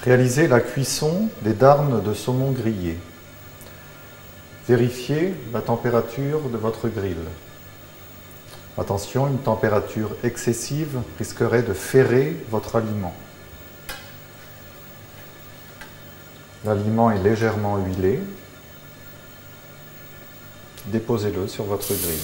Réalisez la cuisson des darnes de saumon grillé. Vérifiez la température de votre grill. Attention, une température excessive risquerait de ferrer votre aliment. L'aliment est légèrement huilé. Déposez-le sur votre grill.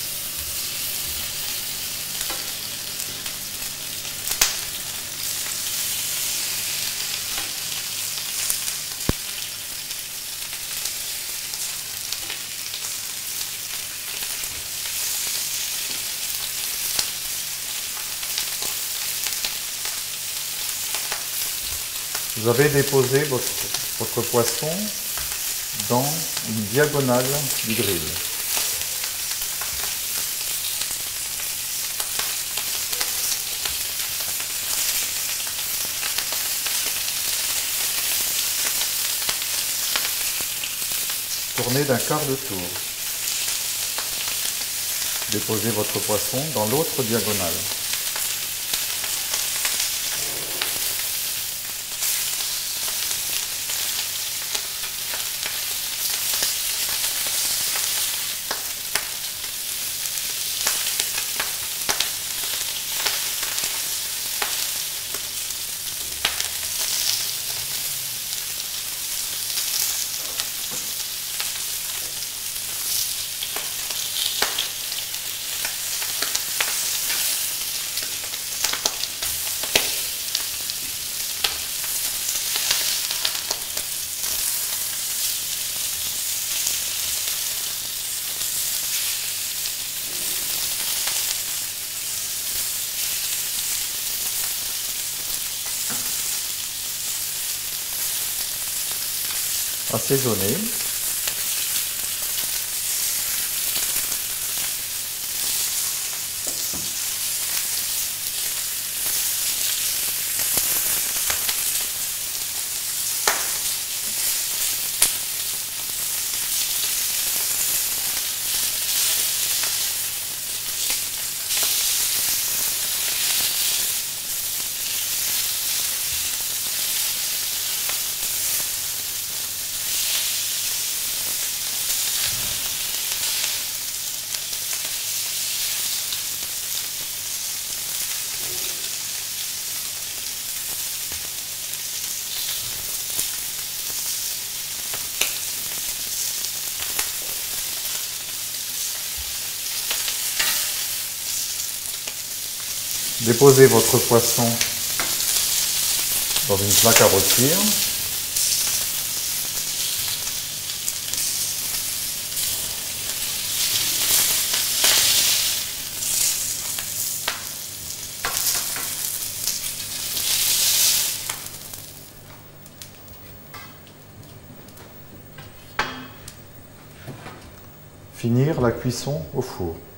Vous avez déposé votre poisson dans une diagonale du grill. Tournez d'un quart de tour. Déposez votre poisson dans l'autre diagonale. Assaisonner. Déposez votre poisson dans une plaque à rôtir. Finir la cuisson au four.